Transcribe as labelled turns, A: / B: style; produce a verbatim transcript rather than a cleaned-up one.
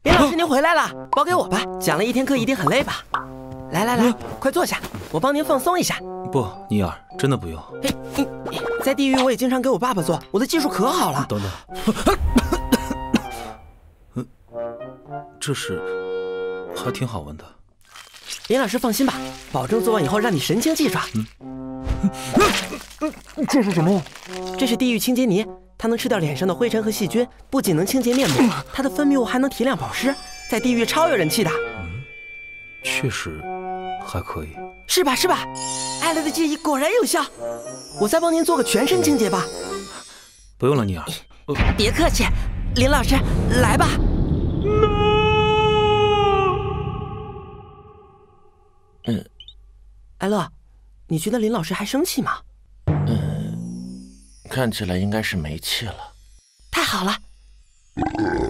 A: 林老师您回来了，包给我吧。讲了一天课，一定很累吧？来来来，快坐下，我帮您放松一下。
B: 不，尼尔，真的不用。
A: 嘿，你在地狱我也经常给我爸爸做，我的技术可好了。
B: 等等，嗯，这是还挺好闻的。
A: 林老师放心吧，保证做完以后让你神清气爽。
B: 嗯，
C: 这是什么？
A: 这是地狱清洁泥，它能吃掉脸上的灰尘和细菌，不仅能清洁面部，它的分泌物还能提亮保湿，在地狱超有人气的。
B: 嗯，确实还可以。
A: 是吧是吧？艾乐的建议果然有效，我再帮您做个全身清洁吧。
B: 不用了，尼尔。
A: 呃、别客气，林老师，来吧。嗯，艾乐，你觉得林老师还生气吗？
D: 嗯，看起来应该是没气了。
A: 太好了。